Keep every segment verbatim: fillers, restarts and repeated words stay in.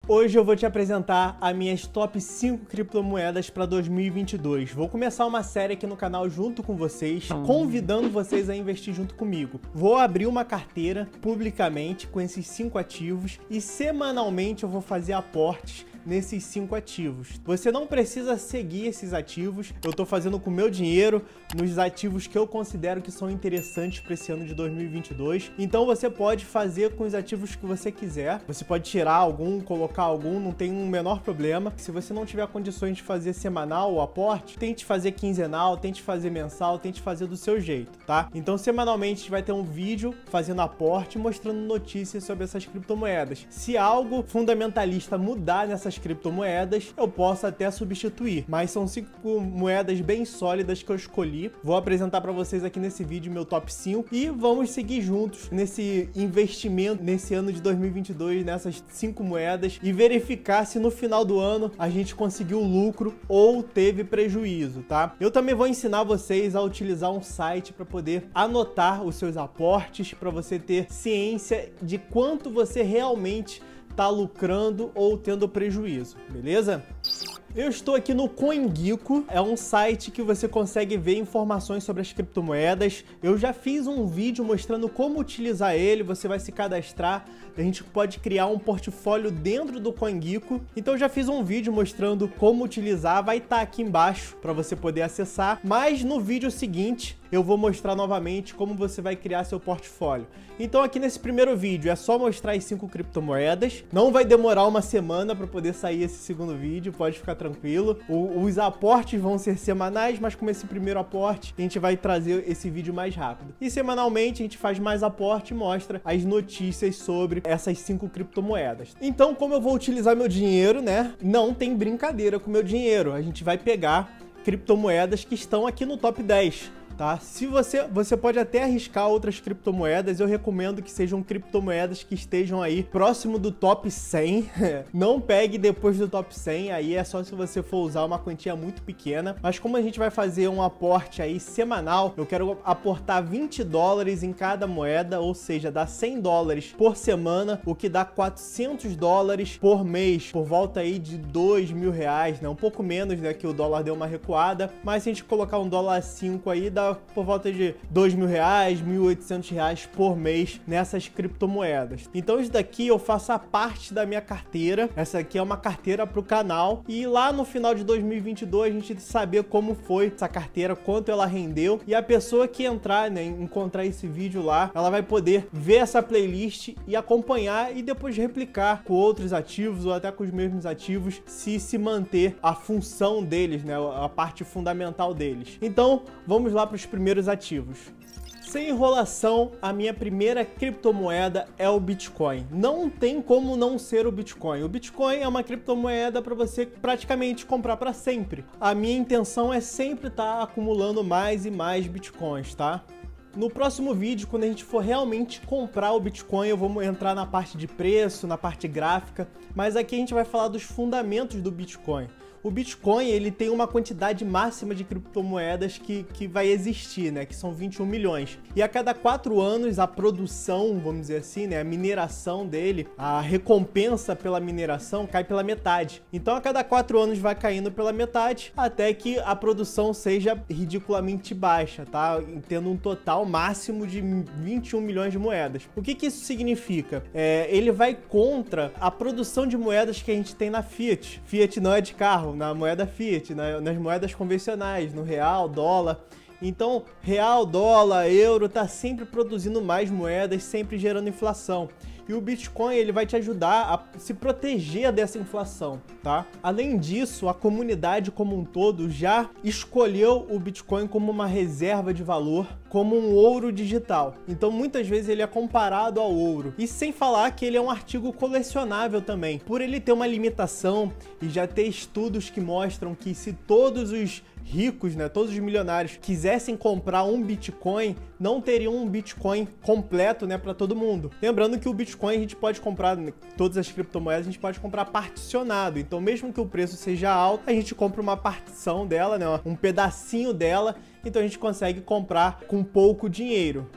Hoje eu vou te apresentar as minhas top cinco criptomoedas para dois mil e vinte e dois. Vou começar uma série aqui no canal junto com vocês, convidando vocês a investir junto comigo. Vou abrir uma carteira publicamente com esses cinco ativos e semanalmente eu vou fazer aportes nesses cinco ativos. Você não precisa seguir esses ativos, eu tô fazendo com o meu dinheiro nos ativos que eu considero que são interessantes para esse ano de dois mil e vinte e dois. Então você pode fazer com os ativos que você quiser. Você pode tirar algum, colocar algum, não tem um menor problema. Se você não tiver condições de fazer semanal o aporte, tente fazer quinzenal, tente fazer mensal, tente fazer do seu jeito, tá? Então semanalmente a gente vai ter um vídeo fazendo aporte, mostrando notícias sobre essas criptomoedas. Se algo fundamentalista mudar nessas criptomoedas, eu posso até substituir, mas são cinco moedas bem sólidas que eu escolhi. Vou apresentar para vocês aqui nesse vídeo meu top cinco e vamos seguir juntos nesse investimento nesse ano de dois mil e vinte e dois nessas cinco moedas e verificar se no final do ano a gente conseguiu lucro ou teve prejuízo, tá? Eu também vou ensinar vocês a utilizar um site para poder anotar os seus aportes, para você ter ciência de quanto você realmente tá lucrando ou tendo prejuízo, beleza? Eu estou aqui no CoinGecko, é um site que você consegue ver informações sobre as criptomoedas. Eu já fiz um vídeo mostrando como utilizar ele, você vai se cadastrar, a gente pode criar um portfólio dentro do CoinGecko. Então eu já fiz um vídeo mostrando como utilizar, vai estar aqui embaixo para você poder acessar, mas no vídeo seguinte eu vou mostrar novamente como você vai criar seu portfólio. Então aqui nesse primeiro vídeo é só mostrar as cinco criptomoedas, não vai demorar uma semana para poder sair esse segundo vídeo, pode ficar tranquilo. O, os aportes vão ser semanais, mas como esse primeiro aporte, a gente vai trazer esse vídeo mais rápido. E semanalmente a gente faz mais aporte e mostra as notícias sobre essas cinco criptomoedas. Então, como eu vou utilizar meu dinheiro, né? Não tem brincadeira com meu dinheiro. A gente vai pegar criptomoedas que estão aqui no top dez. Tá? Se você, você pode até arriscar outras criptomoedas, eu recomendo que sejam criptomoedas que estejam aí próximo do top cem. Não pegue depois do top cem, aí é só se você for usar uma quantia muito pequena. Mas como a gente vai fazer um aporte aí semanal, eu quero aportar vinte dólares em cada moeda, ou seja, dá cem dólares por semana, o que dá quatrocentos dólares por mês, por volta aí de dois mil reais, né? Um pouco menos, né? Que o dólar deu uma recuada, mas se a gente colocar um dólar cinco aí, dá por volta de dois mil reais, mil e oitocentos reais por mês nessas criptomoedas. Então isso daqui eu faço a parte da minha carteira. Essa aqui é uma carteira para o canal e lá no final de dois mil e vinte e dois a gente saber como foi essa carteira, quanto ela rendeu, e a pessoa que entrar, né, encontrar esse vídeo lá, ela vai poder ver essa playlist e acompanhar e depois replicar com outros ativos ou até com os mesmos ativos, se se manter a função deles, né, a parte fundamental deles. Então vamos lá para os primeiros ativos. Sem enrolação, a minha primeira criptomoeda é o Bitcoin. Não tem como não ser o Bitcoin. O Bitcoin é uma criptomoeda para você praticamente comprar para sempre. A minha intenção é sempre estar acumulando mais e mais Bitcoins, tá? No próximo vídeo, quando a gente for realmente comprar o Bitcoin, eu vou entrar na parte de preço, na parte gráfica, mas aqui a gente vai falar dos fundamentos do Bitcoin. O Bitcoin, ele tem uma quantidade máxima de criptomoedas que, que vai existir, né? Que são vinte e um milhões. E a cada quatro anos, a produção, vamos dizer assim, né? A mineração dele, a recompensa pela mineração cai pela metade. Então, a cada quatro anos vai caindo pela metade, até que a produção seja ridiculamente baixa, tá? Tendo um total máximo de vinte e um milhões de moedas. O que que isso significa? É, ele vai contra a produção de moedas que a gente tem na Fiat. Fiat não é de carro, na moeda Fiat, na, nas moedas convencionais, no real, dólar. Então, real, dólar, euro, tá sempre produzindo mais moedas, sempre gerando inflação. E o Bitcoin, ele vai te ajudar a se proteger dessa inflação, tá? Além disso, a comunidade como um todo já escolheu o Bitcoin como uma reserva de valor, como um ouro digital. Então, muitas vezes ele é comparado ao ouro. E sem falar que ele é um artigo colecionável também. Por ele ter uma limitação e já ter estudos que mostram que se todos os ricos, né, todos os milionários quisessem comprar um Bitcoin, não teriam um Bitcoin completo, né, para todo mundo. Lembrando que o Bitcoin a gente pode comprar, né, todas as criptomoedas a gente pode comprar particionado. Então, mesmo que o preço seja alto, a gente compra uma partição dela, né, um pedacinho dela. Então a gente consegue comprar com pouco dinheiro.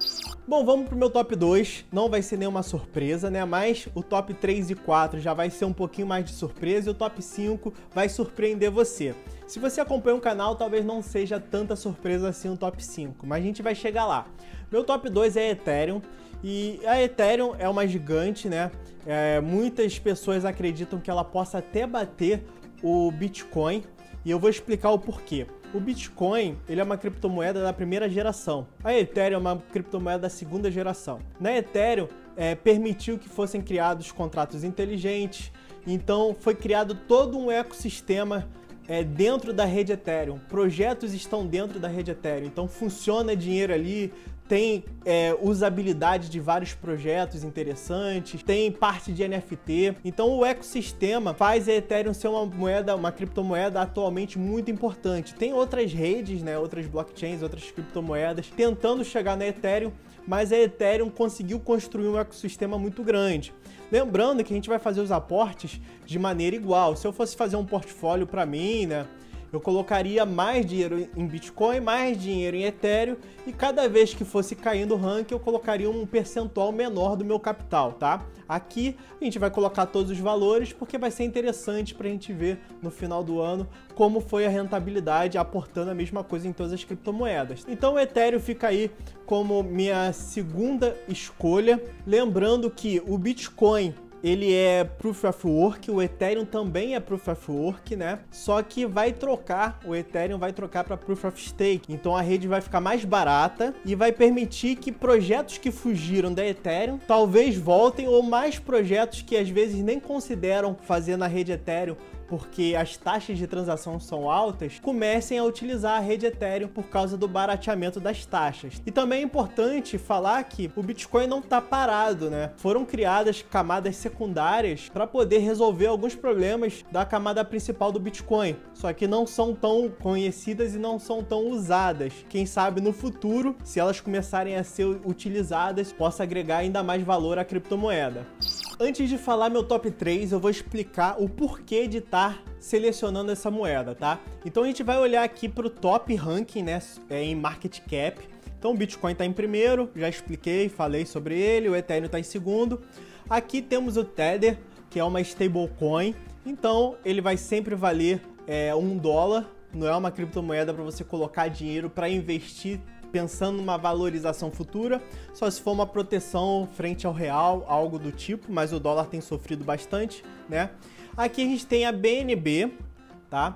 Bom, vamos pro meu top dois, não vai ser nenhuma surpresa, né, mas o top três e quatro já vai ser um pouquinho mais de surpresa e o top cinco vai surpreender você. Se você acompanha o canal, talvez não seja tanta surpresa assim o top cinco, mas a gente vai chegar lá. Meu top dois é Ethereum, e a Ethereum é uma gigante, né, é, muitas pessoas acreditam que ela possa até bater o Bitcoin, e eu vou explicar o porquê. O Bitcoin, ele é uma criptomoeda da primeira geração. A Ethereum é uma criptomoeda da segunda geração. Na Ethereum, é, permitiu que fossem criados contratos inteligentes, então foi criado todo um ecossistema é, dentro da rede Ethereum. Projetos estão dentro da rede Ethereum, então funciona dinheiro ali, tem é, usabilidade de vários projetos interessantes, tem parte de N F T. Então o ecossistema faz a Ethereum ser uma moeda, uma criptomoeda atualmente muito importante. Tem outras redes, né, outras blockchains, outras criptomoedas tentando chegar na Ethereum, mas a Ethereum conseguiu construir um ecossistema muito grande. Lembrando que a gente vai fazer os aportes de maneira igual. Se eu fosse fazer um portfólio para mim, né, eu colocaria mais dinheiro em Bitcoin, mais dinheiro em Ethereum, e cada vez que fosse caindo o ranking, eu colocaria um percentual menor do meu capital, tá? Aqui a gente vai colocar todos os valores, porque vai ser interessante para a gente ver no final do ano como foi a rentabilidade aportando a mesma coisa em todas as criptomoedas. Então o Ethereum fica aí como minha segunda escolha, lembrando que o Bitcoin ele é Proof of Work, o Ethereum também é Proof of Work, né? Só que vai trocar, o Ethereum vai trocar para Proof of Stake. Então a rede vai ficar mais barata e vai permitir que projetos que fugiram da Ethereum talvez voltem, ou mais projetos que às vezes nem consideram fazer na rede Ethereum porque as taxas de transação são altas, comecem a utilizar a rede Ethereum por causa do barateamento das taxas. E também é importante falar que o Bitcoin não está parado, né? Foram criadas camadas secundárias para poder resolver alguns problemas da camada principal do Bitcoin, só que não são tão conhecidas e não são tão usadas. Quem sabe no futuro, se elas começarem a ser utilizadas, possa agregar ainda mais valor à criptomoeda. Antes de falar meu top três, eu vou explicar o porquê de estar selecionando essa moeda, tá? Então a gente vai olhar aqui para o top ranking, né, em market cap. Então o Bitcoin está em primeiro, já expliquei, falei sobre ele, o Ethereum está em segundo. Aqui temos o Tether, que é uma stablecoin, então ele vai sempre valer é, um dólar, não é uma criptomoeda para você colocar dinheiro para investir pensando numa valorização futura, só se for uma proteção frente ao real, algo do tipo, mas o dólar tem sofrido bastante, né? Aqui a gente tem a B N B, tá?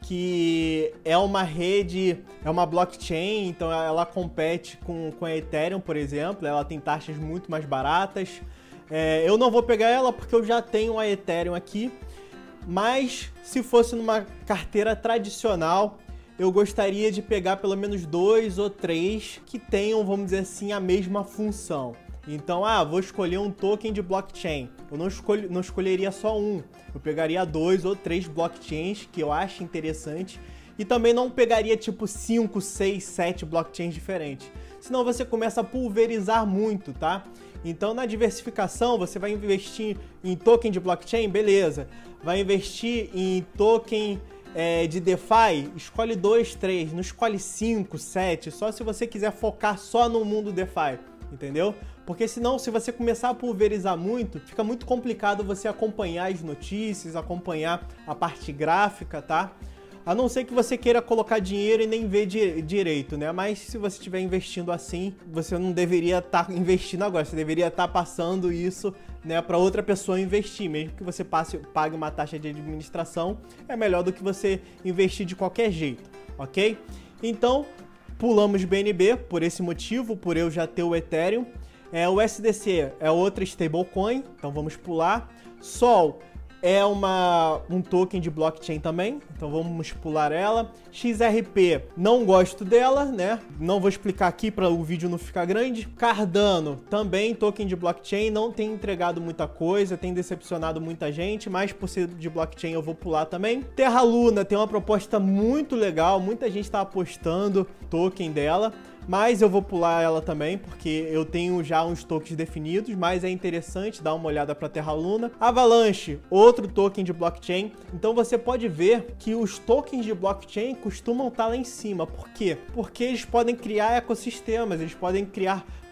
Que é uma rede, é uma blockchain, então ela compete com, com a Ethereum, por exemplo, ela tem taxas muito mais baratas. É, eu não vou pegar ela porque eu já tenho a Ethereum aqui, mas se fosse numa carteira tradicional, eu gostaria de pegar pelo menos dois ou três que tenham, vamos dizer assim, a mesma função. Então, ah, vou escolher um token de blockchain. Eu não, escolho, não escolheria só um. Eu pegaria dois ou três blockchains que eu acho interessante. E também não pegaria tipo cinco, seis, sete blockchains diferentes. Senão você começa a pulverizar muito, tá? Então, na diversificação, você vai investir em token de blockchain, beleza. Vai investir em token É, de DeFi, escolhe dois, três, não escolhe cinco, sete, só se você quiser focar só no mundo DeFi, entendeu? Porque senão, se você começar a pulverizar muito, fica muito complicado você acompanhar as notícias, acompanhar a parte gráfica, tá? A não ser que você queira colocar dinheiro e nem ver di direito, né? Mas se você estiver investindo assim, você não deveria estar tá investindo agora, você deveria estar tá passando isso, né, para outra pessoa investir, mesmo que você passe, pague uma taxa de administração, é melhor do que você investir de qualquer jeito, ok? Então, pulamos B N B por esse motivo, por eu já ter o Ethereum. É, o S D C é outra stablecoin, então vamos pular. Sol é uma, um token de blockchain também, então vamos pular ela. X R P, não gosto dela, né? Não vou explicar aqui para o vídeo não ficar grande. Cardano, também token de blockchain, não tem entregado muita coisa, tem decepcionado muita gente, mas por ser de blockchain eu vou pular também. Terra Luna tem uma proposta muito legal, muita gente está apostando token dela, mas eu vou pular ela também, porque eu tenho já uns tokens definidos, mas é interessante dar uma olhada para Terra Luna. Avalanche, outro token de blockchain. Então você pode ver que os tokens de blockchain costumam estar lá em cima. Por quê? Porque eles podem criar ecossistemas, eles podem criar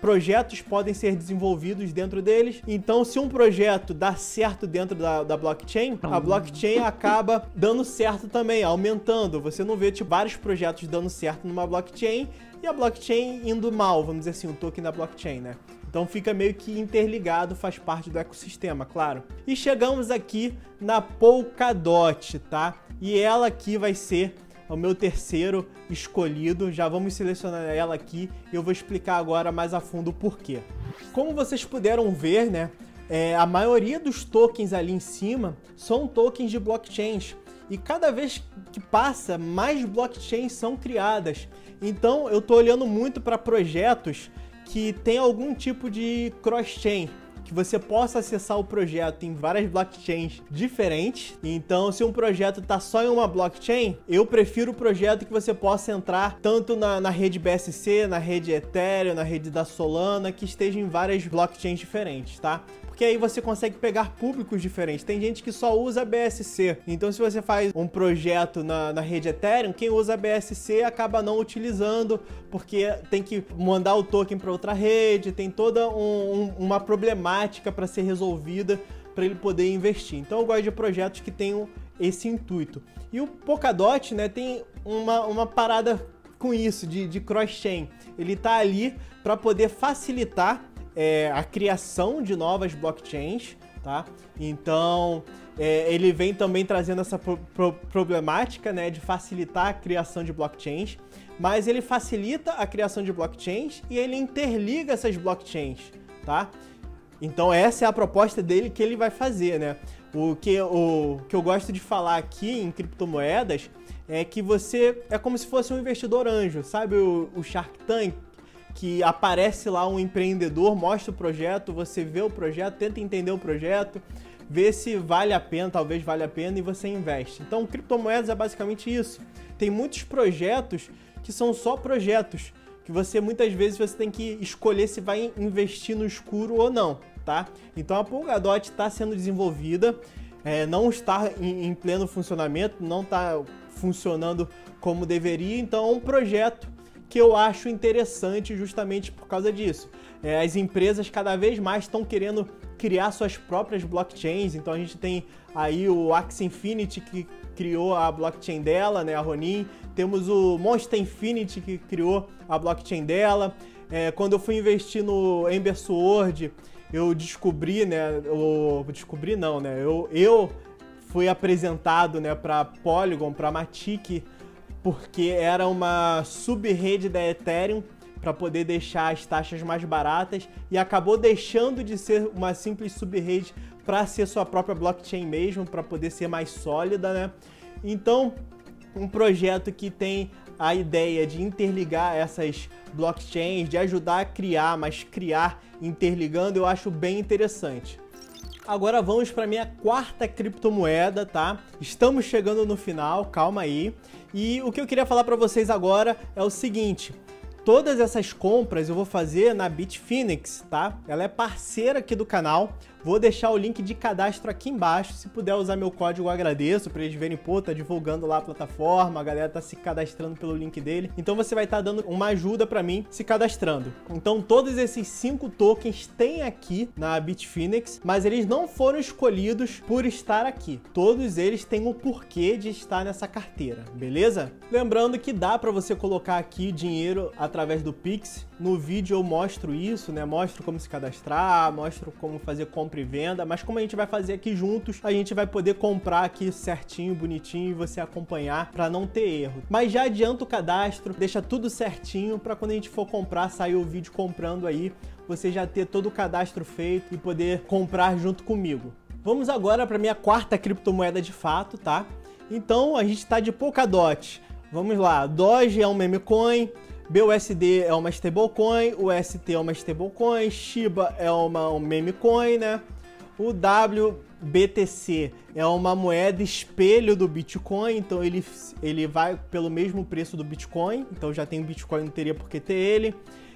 projetos podem ser desenvolvidos dentro deles. Então, se um projeto dá certo dentro da, da blockchain, a blockchain acaba dando certo também, aumentando. Você não vê tipo, vários projetos dando certo numa blockchain e a blockchain indo mal, vamos dizer assim, o token da blockchain, né? Então fica meio que interligado, faz parte do ecossistema, claro. E chegamos aqui na Polkadot, tá? E ela aqui vai ser o meu terceiro escolhido. Já vamos selecionar ela aqui e eu vou explicar agora mais a fundo o porquê. Como vocês puderam ver, né? É, a maioria dos tokens ali em cima são tokens de blockchains. E cada vez que passa, mais blockchains são criadas. Então eu tô olhando muito para projetos que tem algum tipo de cross-chain, que você possa acessar o projeto em várias blockchains diferentes. Então, se um projeto está só em uma blockchain, eu prefiro o projeto que você possa entrar tanto na, na rede B S C, na rede Ethereum, na rede da Solana, que esteja em várias blockchains diferentes, tá? Porque aí você consegue pegar públicos diferentes. Tem gente que só usa B S C. Então, se você faz um projeto na, na rede Ethereum, quem usa B S C acaba não utilizando, porque tem que mandar o token para outra rede, tem toda um, um, uma problemática para ser resolvida para ele poder investir. Então, eu gosto de projetos que tenham esse intuito. E o Polkadot, né, tem uma, uma parada com isso, de, de cross-chain. Ele tá ali para poder facilitar É, a criação de novas blockchains, tá? Então, é, ele vem também trazendo essa pro, pro, problemática, né, de facilitar a criação de blockchains, mas ele facilita a criação de blockchains e ele interliga essas blockchains, tá? Então, essa é a proposta dele que ele vai fazer, né? O que, o, o que eu gosto de falar aqui em criptomoedas é que você é como se fosse um investidor anjo, sabe o, o Shark Tank? Que aparece lá um empreendedor, mostra o projeto, você vê o projeto, tenta entender o projeto, vê se vale a pena, talvez valha a pena e você investe. Então, criptomoedas é basicamente isso. Tem muitos projetos que são só projetos, que você muitas vezes você tem que escolher se vai investir no escuro ou não, tá? Então, a Polkadot está sendo desenvolvida, é, não está em, em pleno funcionamento, não está funcionando como deveria, então é um projeto que eu acho interessante justamente por causa disso. É, as empresas cada vez mais estão querendo criar suas próprias blockchains, então a gente tem aí o Axie Infinity que criou a blockchain dela, né, a Ronin, temos o Monster Infinity que criou a blockchain dela. É, quando eu fui investir no Ember Sword, eu descobri, né, eu descobri não, né, eu, eu fui apresentado, né, para Polygon, para Matic, porque era uma sub-rede da Ethereum para poder deixar as taxas mais baratas e acabou deixando de ser uma simples sub-rede para ser sua própria blockchain mesmo, para poder ser mais sólida, né? Então, um projeto que tem a ideia de interligar essas blockchains, de ajudar a criar, mas criar interligando, eu acho bem interessante. Agora vamos para minha quarta criptomoeda, tá? Estamos chegando no final, calma aí. E o que eu queria falar para vocês agora é o seguinte: todas essas compras eu vou fazer na Bitfinex, tá? Ela é parceira aqui do canal. Vou deixar o link de cadastro aqui embaixo. Se puder usar meu código, eu agradeço, para eles verem, pô, tá divulgando lá a plataforma, a galera tá se cadastrando pelo link dele. Então você vai estar tá dando uma ajuda para mim se cadastrando. Então todos esses cinco tokens tem aqui na Bitfinex, mas eles não foram escolhidos por estar aqui. Todos eles têm o porquê de estar nessa carteira, beleza? Lembrando que dá para você colocar aqui dinheiro através do Pix. No vídeo eu mostro isso, né? Mostro como se cadastrar, mostro como fazer compra e venda, mas como a gente vai fazer aqui juntos, a gente vai poder comprar aqui certinho, bonitinho e você acompanhar para não ter erro. Mas já adianta o cadastro, deixa tudo certinho para quando a gente for comprar, sair o vídeo comprando aí, você já ter todo o cadastro feito e poder comprar junto comigo. Vamos agora para minha quarta criptomoeda de fato, tá? Então a gente tá de Polkadot. Vamos lá, Doge é um meme coin, B U S D é uma stablecoin, o U S T é uma stablecoin, Shiba é uma um meme coin, né? O W B T C é uma moeda espelho do Bitcoin, então ele, ele vai pelo mesmo preço do Bitcoin, então já tem o Bitcoin, não teria por que ter ele.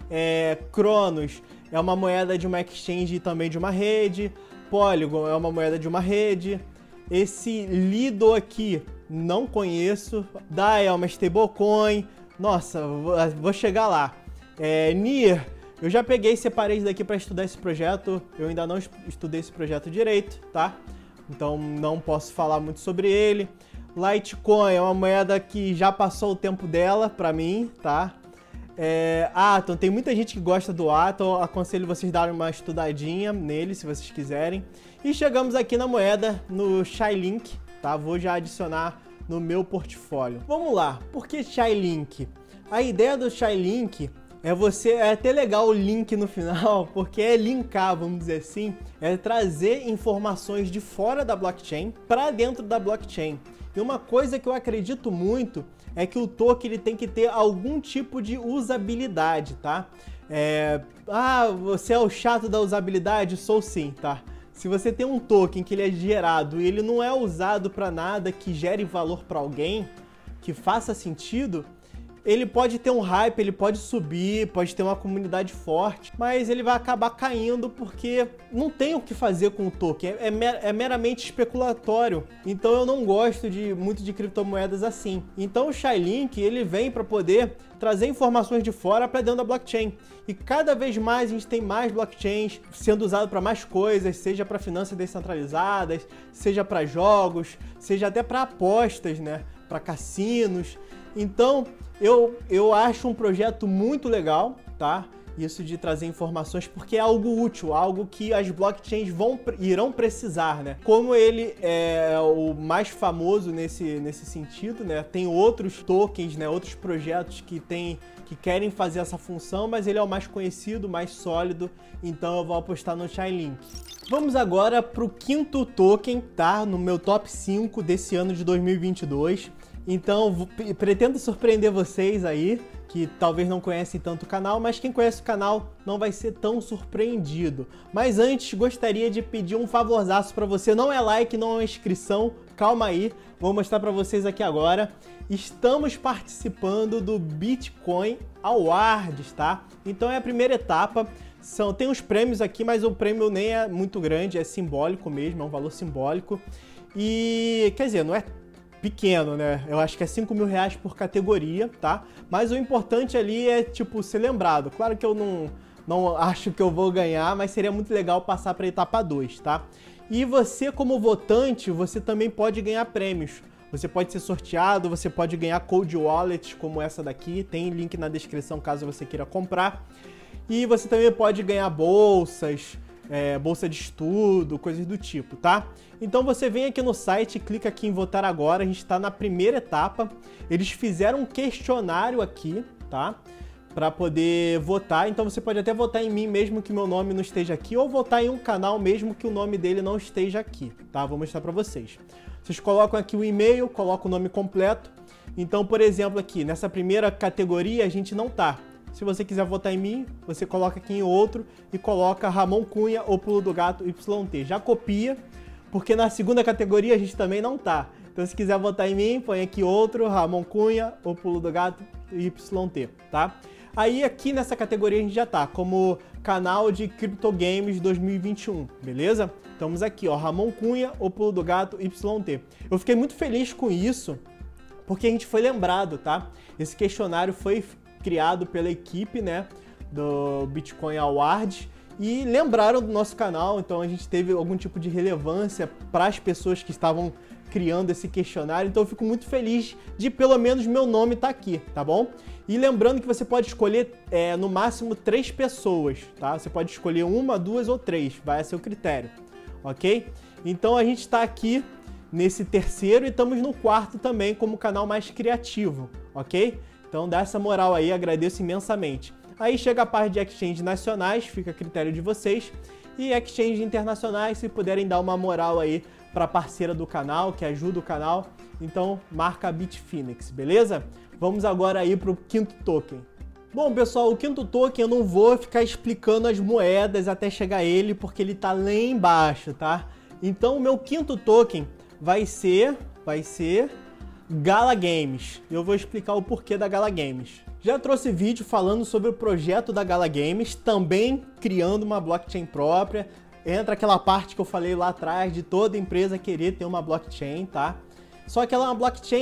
É, Cronos é uma moeda de uma exchange e também de uma rede. Polygon é uma moeda de uma rede. Esse Lido aqui não conheço. D A I é uma stablecoin. Nossa, vou chegar lá. É, N I R Eu já peguei e separei isso daqui para estudar esse projeto. Eu ainda não estudei esse projeto direito, tá? Então não posso falar muito sobre ele. Litecoin é uma moeda que já passou o tempo dela para mim, tá? É, Atom, tem muita gente que gosta do Atom, aconselho vocês darem uma estudadinha nele, se vocês quiserem. E chegamos aqui na moeda, no Chainlink, tá? Vou já adicionar no meu portfólio. Vamos lá, por que Chainlink? A ideia do Chainlink é você, é até legal o link no final, porque é linkar, vamos dizer assim, é trazer informações de fora da blockchain para dentro da blockchain. E uma coisa que eu acredito muito é que o token ele tem que ter algum tipo de usabilidade, tá? É... Ah, você é o chato da usabilidade? Sou sim, tá? Se você tem um token que ele é gerado e ele não é usado para nada que gere valor para alguém, que faça sentido, ele pode ter um hype, ele pode subir, pode ter uma comunidade forte, mas ele vai acabar caindo porque não tem o que fazer com o token, é, mer é meramente especulatório. Então eu não gosto de muito de criptomoedas assim. Então o Chainlink ele vem para poder trazer informações de fora para dentro da blockchain. E cada vez mais a gente tem mais blockchains sendo usado para mais coisas, seja para finanças descentralizadas, seja para jogos, seja até para apostas, né? Para cassinos. Então, eu, eu acho um projeto muito legal, tá? Isso de trazer informações, porque é algo útil, algo que as blockchains vão, irão precisar, né? Como ele é o mais famoso nesse, nesse sentido, né? Tem outros tokens, né? Outros projetos que, tem, que querem fazer essa função, mas ele é o mais conhecido, mais sólido, então eu vou apostar no Chainlink. Vamos agora para o quinto token, tá? No meu top cinco desse ano de dois mil e vinte e dois. Então, pretendo surpreender vocês aí, que talvez não conhecem tanto o canal, mas quem conhece o canal não vai ser tão surpreendido. Mas antes, gostaria de pedir um favorzaço para você. Não é like, não é inscrição, calma aí. Vou mostrar para vocês aqui agora. Estamos participando do Bitcoin Awards, tá? Então é a primeira etapa. São, tem uns prêmios aqui, mas o prêmio nem é muito grande, é simbólico mesmo, é um valor simbólico. E, quer dizer, não é pequeno, né? Eu acho que é cinco mil reais por categoria, tá? Mas o importante ali é, tipo, ser lembrado. Claro que eu não, não acho que eu vou ganhar, mas seria muito legal passar para a etapa dois, tá? E você, como votante, você também pode ganhar prêmios. Você pode ser sorteado, você pode ganhar cold wallets como essa daqui. Tem link na descrição caso você queira comprar. E você também pode ganhar bolsas, É, bolsa de estudo, coisas do tipo, tá? Então você vem aqui no site, clica aqui em votar agora, a gente está na primeira etapa. Eles fizeram um questionário aqui, tá? Para poder votar, então você pode até votar em mim mesmo que meu nome não esteja aqui, ou votar em um canal mesmo que o nome dele não esteja aqui, tá? Vou mostrar para vocês. Vocês colocam aqui o e-mail, colocam o nome completo. Então, por exemplo, aqui, nessa primeira categoria a gente não tá. Se você quiser votar em mim, você coloca aqui em outro e coloca Ramon Cunha ou Pulo do Gato Y T. Já copia, porque na segunda categoria a gente também não tá. Então se quiser votar em mim, põe aqui outro, Ramon Cunha ou Pulo do Gato Y T, tá? Aí aqui nessa categoria a gente já tá, como canal de Crypto Games dois mil e vinte e um, beleza? Estamos aqui, ó, Ramon Cunha ou Pulo do Gato Y T. Eu fiquei muito feliz com isso, porque a gente foi lembrado, tá? Esse questionário foi criado pela equipe, né, do Bitcoin Awards e lembraram do nosso canal, então a gente teve algum tipo de relevância para as pessoas que estavam criando esse questionário, então eu fico muito feliz de pelo menos meu nome estar aqui, tá bom? E lembrando que você pode escolher é, no máximo três pessoas, tá? Você pode escolher uma, duas ou três, vai a seu critério, ok? Então a gente está aqui nesse terceiro e estamos no quarto também como canal mais criativo, ok? Então dá essa moral aí, agradeço imensamente. Aí chega a parte de exchange nacionais, fica a critério de vocês. E exchange internacionais, se puderem dar uma moral aí para parceira do canal, que ajuda o canal. Então marca a Bitfinex, beleza? Vamos agora aí para o quinto token. Bom, pessoal, o quinto token eu não vou ficar explicando as moedas até chegar a ele, porque ele tá lá embaixo, tá? Então o meu quinto token vai ser, vai ser... Gala Games. Eu vou explicar o porquê da Gala Games. Já trouxe vídeo falando sobre o projeto da Gala Games, também criando uma blockchain própria. Entra aquela parte que eu falei lá atrás de toda empresa querer ter uma blockchain, tá? Só que ela é uma blockchain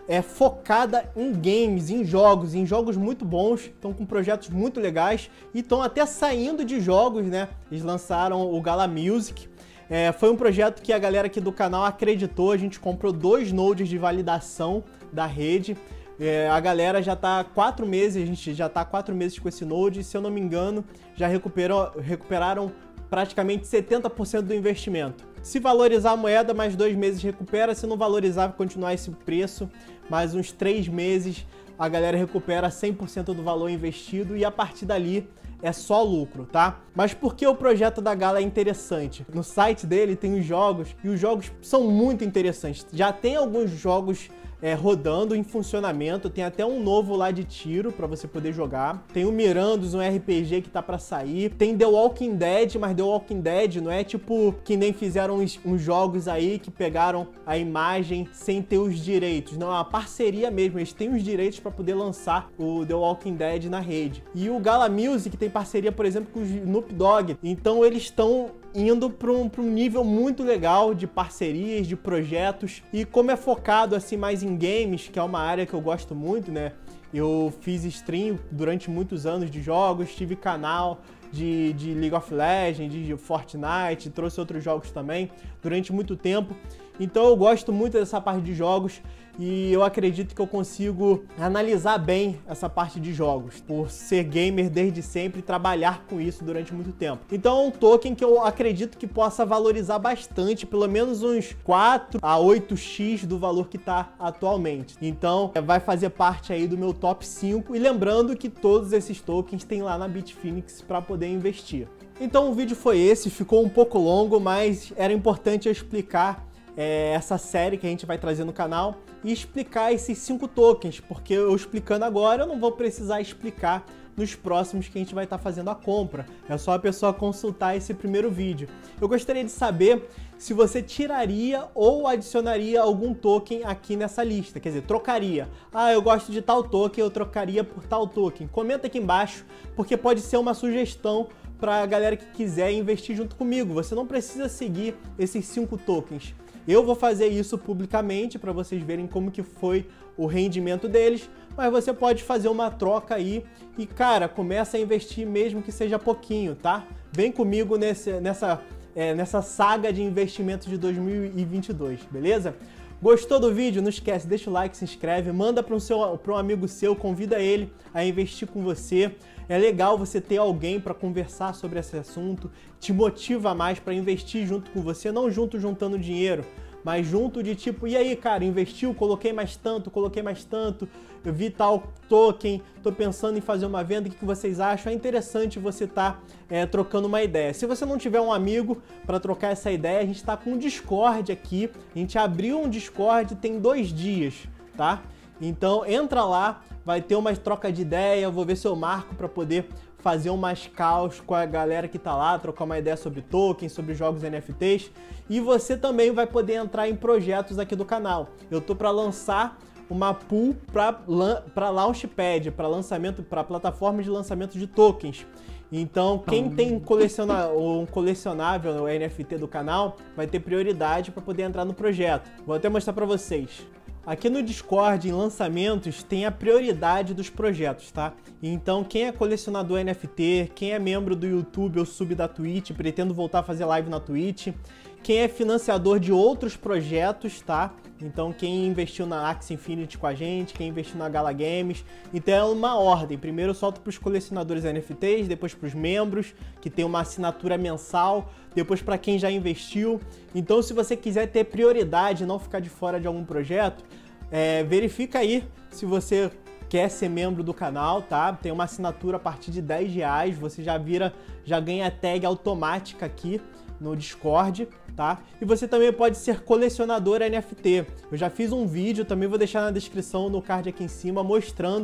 é focada em games, em jogos, em jogos muito bons, estão com projetos muito legais e estão até saindo de jogos, né? Eles lançaram o Gala Music. É, foi um projeto que a galera aqui do canal acreditou, a gente comprou dois nodes de validação da rede. É, a galera já tá há quatro meses, a gente já tá há quatro meses com esse node, e se eu não me engano, já recuperou, recuperaram praticamente setenta por cento do investimento. Se valorizar a moeda, mais dois meses recupera, se não valorizar, vai continuar esse preço, mais uns três meses a galera recupera cem por cento do valor investido e a partir dali é só lucro, tá? Mas por que o projeto da Gala é interessante? No site dele tem os jogos e os jogos são muito interessantes. Já tem alguns jogos É, rodando em funcionamento, tem até um novo lá de tiro pra você poder jogar, tem o Mirandos, um R P G que tá pra sair, tem The Walking Dead, mas The Walking Dead não é tipo que nem fizeram uns, uns jogos aí que pegaram a imagem sem ter os direitos, não, é uma parceria mesmo, eles têm os direitos pra poder lançar o The Walking Dead na rede. E o Gala Music tem parceria, por exemplo, com o Snoop Dogg, então eles estão indo para um, para um nível muito legal de parcerias, de projetos, e como é focado assim mais em games, que é uma área que eu gosto muito, né? Eu fiz stream durante muitos anos de jogos, tive canal de, de League of Legends, de Fortnite, trouxe outros jogos também durante muito tempo. Então eu gosto muito dessa parte de jogos e eu acredito que eu consigo analisar bem essa parte de jogos, por ser gamer desde sempre e trabalhar com isso durante muito tempo. Então é um token que eu acredito que possa valorizar bastante, pelo menos uns quatro a oito x do valor que está atualmente. Então vai fazer parte aí do meu top cinco, e lembrando que todos esses tokens tem lá na Bitfinex para poder investir. Então o vídeo foi esse, ficou um pouco longo, mas era importante eu explicar É, essa série que a gente vai trazer no canal e explicar esses cinco tokens, porque eu explicando agora eu não vou precisar explicar nos próximos que a gente vai estar fazendo a compra. É só a pessoa consultar esse primeiro vídeo. Eu gostaria de saber se você tiraria ou adicionaria algum token aqui nessa lista, quer dizer, trocaria. Ah, eu gosto de tal token, eu trocaria por tal token. Comenta aqui embaixo, porque pode ser uma sugestão para a galera que quiser investir junto comigo. Você não precisa seguir esses cinco tokens. Eu vou fazer isso publicamente para vocês verem como que foi o rendimento deles, mas você pode fazer uma troca aí e, cara, começa a investir mesmo que seja pouquinho, tá? Vem comigo nesse, nessa, é, nessa saga de investimentos de dois mil e vinte e dois, beleza? Gostou do vídeo? Não esquece, deixa o like, se inscreve, manda para um, seu, para um amigo seu, convida ele a investir com você. É legal você ter alguém para conversar sobre esse assunto, te motiva mais para investir junto com você, não junto juntando dinheiro, mas junto de tipo, e aí, cara, investiu, coloquei mais tanto, coloquei mais tanto, eu vi tal token, tô pensando em fazer uma venda, o que vocês acham? É interessante você estar tá, é, trocando uma ideia. Se você não tiver um amigo para trocar essa ideia, a gente está com um Discord aqui, a gente abriu um Discord tem dois dias, tá? Então entra lá, vai ter uma troca de ideia, eu vou ver se eu marco para poder fazer umas calls com a galera que tá lá, trocar uma ideia sobre tokens, sobre jogos N F Ts, e você também vai poder entrar em projetos aqui do canal. Eu tô para lançar uma pool para Launchpad, para lançamento, para plataforma de lançamento de tokens. Então, quem tem coleciona, um colecionável no N F T do canal vai ter prioridade para poder entrar no projeto. Vou até mostrar para vocês. Aqui no Discord, em lançamentos, tem a prioridade dos projetos, tá? Então, quem é colecionador N F T, quem é membro do YouTube ou sub da Twitch, pretendo voltar a fazer live na Twitch, quem é financiador de outros projetos, tá? Então, quem investiu na Axie Infinity com a gente, quem investiu na Gala Games. Então, é uma ordem. Primeiro eu solto para os colecionadores N F Ts, depois para os membros, que tem uma assinatura mensal, depois para quem já investiu. Então, se você quiser ter prioridade e não ficar de fora de algum projeto, é, verifica aí se você quer ser membro do canal, tá? Tem uma assinatura a partir de dez reais, você já vira, já ganha a tag automática aqui no Discord, tá? E você também pode ser colecionador N F T. Eu já fiz um vídeo, também vou deixar na descrição, no card aqui em cima, mostrando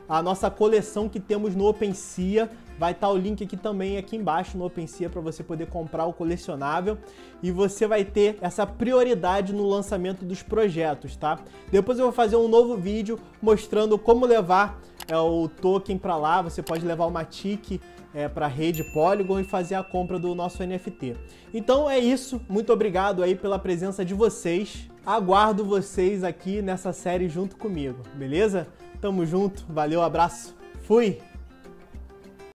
a nossa coleção que temos no OpenSea. Vai estar o link aqui também, aqui embaixo no OpenSea, para você poder comprar o colecionável. E você vai ter essa prioridade no lançamento dos projetos, tá? Depois eu vou fazer um novo vídeo mostrando como levar é, o token para lá. Você pode levar uma tick é, para a rede Polygon e fazer a compra do nosso N F T. Então é isso. Muito obrigado aí pela presença de vocês. Aguardo vocês aqui nessa série junto comigo, beleza? Tamo junto. Valeu, abraço. Fui!